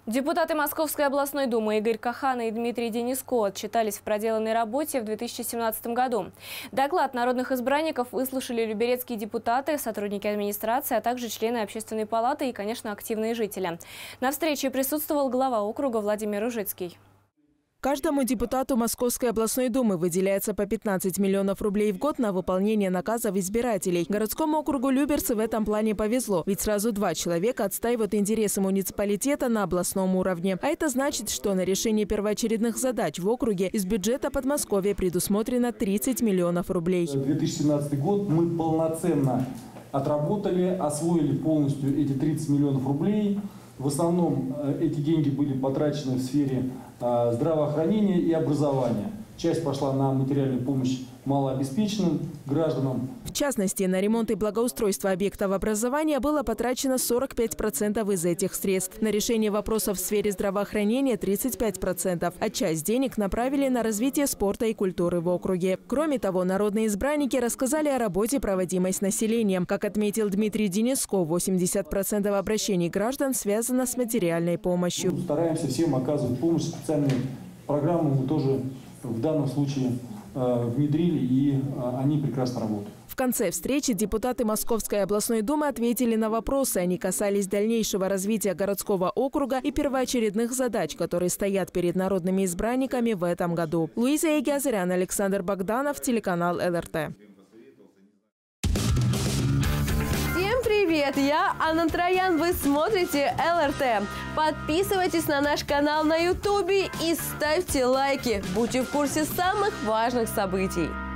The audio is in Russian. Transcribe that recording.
Депутаты Московской областной думы Игорь Кохан и Дмитрий Дениско отчитались в проделанной работе в 2017 году. Доклад народных избранников выслушали люберецкие депутаты, сотрудники администрации, а также члены Общественной палаты и, конечно, активные жители. На встрече присутствовал глава округа Владимир Ужицкий. Каждому депутату Московской областной думы выделяется по 15 миллионов рублей в год на выполнение наказов избирателей. Городскому округу Люберцы в этом плане повезло, ведь сразу 2 человека отстаивают интересы муниципалитета на областном уровне. А это значит, что на решение первоочередных задач в округе из бюджета Подмосковья предусмотрено 30 миллионов рублей. 2017 год мы полноценно отработали, освоили полностью эти 30 миллионов рублей. В основном эти деньги были потрачены в сфере здравоохранения и образования. Часть пошла на материальную помощь малообеспеченным гражданам. В частности, на ремонт и благоустройство объектов образования было потрачено 45% из этих средств. На решение вопросов в сфере здравоохранения 35%. А часть денег направили на развитие спорта и культуры в округе. Кроме того, народные избранники рассказали о работе, проводимой с населением. Как отметил Дмитрий Дениско, 80% обращений граждан связано с материальной помощью. Стараемся всем оказывать помощь. Специальные программы мы тоже в данном случае внедрили, и они прекрасно работают. В конце встречи депутаты Московской областной думы ответили на вопросы. Они касались дальнейшего развития городского округа и первоочередных задач, которые стоят перед народными избранниками в этом году. Луиза Егязарян, Александр Богданов, телеканал ЛРТ. Всем привет! Я Анна Троян. Вы смотрите ЛРТ. Подписывайтесь на наш канал на YouTube и ставьте лайки. Будьте в курсе самых важных событий.